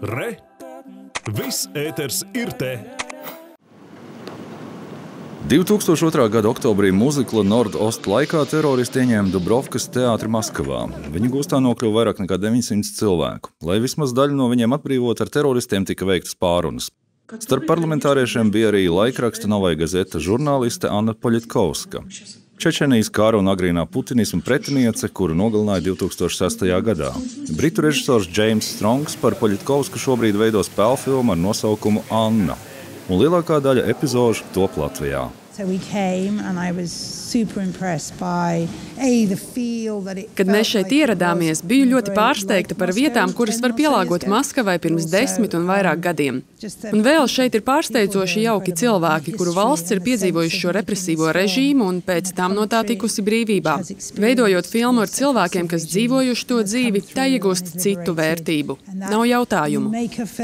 Re! Viss ēters ir te! 2002. gada oktobrī muzikla Nord-Ost laikā teroristi ieņēma Dubrovkas teātri Maskavā. Viņu gūstā nokļuva vairāk nekā 900 cilvēku. Lai vismaz daļu no viņiem atbrīvot, ar teroristiem tika veiktas pārunas. Starp parlamentāriešiem bija arī laikraksta Novaya Gazeta žurnāliste Anna Poļitkovska. Čečenijas kara un agrīnā putinisma pretiniece, kuru nogalināja 2006. gadā. Britu režisors James Strongs par Poļitkovsku šobrīd veido spēļu filmu ar nosaukumu Anna, un lielākā daļa epizožu top Latvijā. Kad mēs šeit ieradāmies, biju ļoti pārsteigta par vietām, kuras var pielāgot Maskavai pirms 10 un vairāk gadiem. Un vēl šeit ir pārsteidzoši jauki cilvēki, kuru valsts ir piedzīvojuši šo represīvo režīmu un pēc tam no tā tikusi brīvībā. Veidojot filmu ar cilvēkiem, kas dzīvojuši to dzīvi, tā iegūst citu vērtību. Nav jautājumu.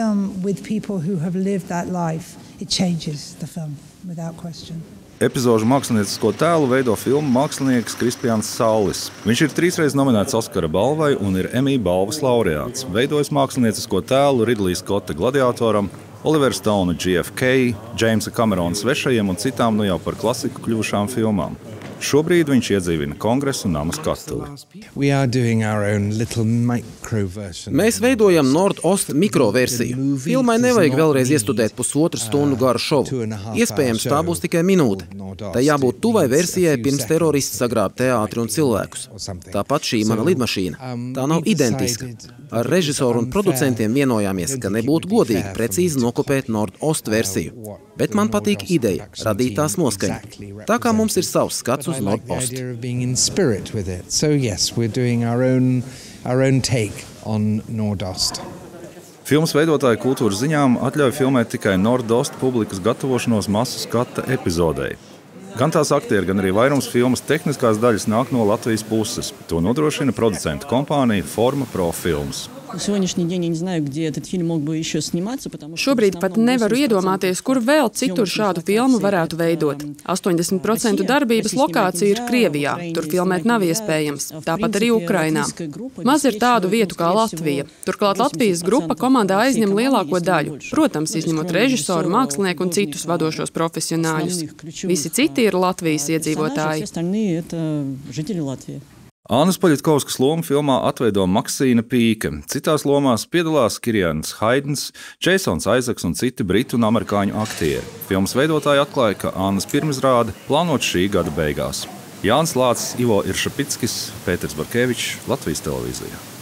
Epizožu māksliniecisko tēlu veido filmu mākslinieks Kristians Saulis. Viņš ir 3 reizes nominēts Oskara balvai un ir Emmy balvas laureāts. Veidojis māksliniecisko tēlu Ridlija Skotta Gladiatoram, Olivera Stona JFK, Jamesa Camerona Svešajiem un citām nu jau par klasiku kļuvušām filmām. Šobrīd viņš iedzīvina Kongresu nama skatuvi. Mēs veidojam Nord-Ost mikroversiju. Filmai nevajag vēlreiz iestudēt 1,5 stundu garu šovu. Iespējams, tā būs tikai minūte. Tā jābūt tuvai versijai pirms teroristi sagrāb teātri un cilvēkus. Tāpat šī mana lidmašīna. Tā nav identiska. Ar režisoru un producentiem vienojāmies, ka nebūtu godīgi precīzi nokopēt Nord-Ost versiju. Bet man patīk ideja radīt tās noskaņu. Tā kā mums ir savs skats uz Nord-Ost. Filmas veidotāji kultūras ziņām atļauj filmēt tikai Nord-Ost publikas gatavošanos masu skata epizodei. Gan tās aktieri, gan arī vairums filmas tehniskās daļas nāk no Latvijas puses. To nodrošina producentu kompānija Forma Pro Films. Šobrīd pat nevaru iedomāties, kur vēl citur šādu filmu varētu veidot. 80% darbības lokācija ir Krievijā, tur filmēt nav iespējams, tāpat arī Ukrainā. Maz ir tādu vietu kā Latvija. Turklāt Latvijas grupa komandā aizņem lielāko daļu, protams, izņemot režisoru, mākslinieku un citus vadošos profesionāļus. Visi citi ir Latvijas iedzīvotāji. Annas Poļitkovskas lomu filmā atveido Maksīna Pīke. Citās lomās piedalās Kirjans Haidens, Jasons Aizaks un citi britu un amerikāņu aktieri. Filmas veidotāji atklāja, ka Annas pirmizrāde plānot šī gada beigās. Jānis Lācis, Ivo Iršapickis, Pēters Barkevičs, Latvijas televīzija.